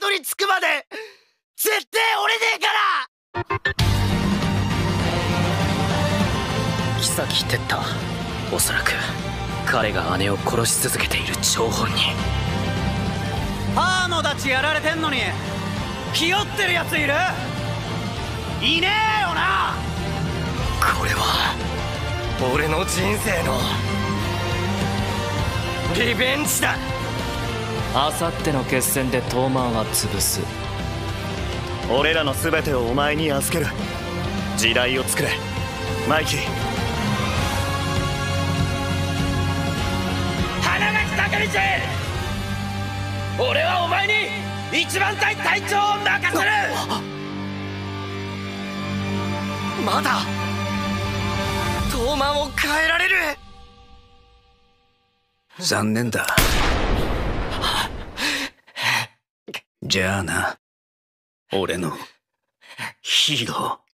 どり着くまで絶対折れねえから。妃哲太、おそらく彼が姉を殺し続けている張本人。 パーのダチやられてんのにひよってるやついる？いねえよな。 これは俺の人生のリベンジだ。 あさっての決戦で東卍は潰す。 俺らの全てをお前に預ける。時代を作れマイキー。花垣武道、俺はお前に一番隊隊長を任せる。まだ東卍を変えられる。 残念だ。じゃあな、俺のヒーロー。